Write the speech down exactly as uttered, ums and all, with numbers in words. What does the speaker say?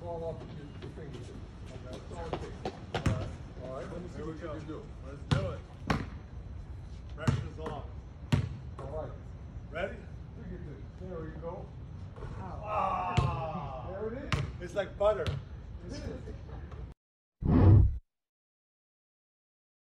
fall off your, your fingertips. Okay. That's all it takes. All right. All right, let me see Here we what you go. can do. Let's do it. Pressure's on. All right. Ready? Fingertips. There we go. Ah! There it is. It's like butter. It is.